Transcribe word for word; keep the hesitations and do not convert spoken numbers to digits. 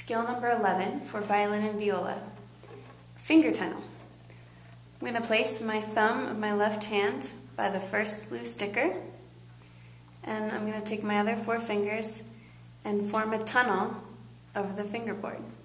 Skill number eleven for violin and viola. Finger tunnel. I'm going to place my thumb of my left hand by the first blue sticker, and I'm going to take my other four fingers and form a tunnel over the fingerboard.